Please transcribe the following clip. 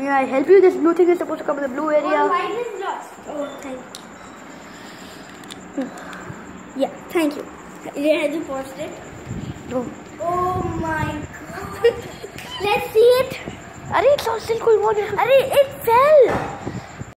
May I help you? This blue thing is supposed to come in the blue area. Oh, white is lost. Oh, thank you. Yeah, thank you. Have you paused it? No. Oh my god. Let's see it. Arey, it's still going on. Arey, it fell.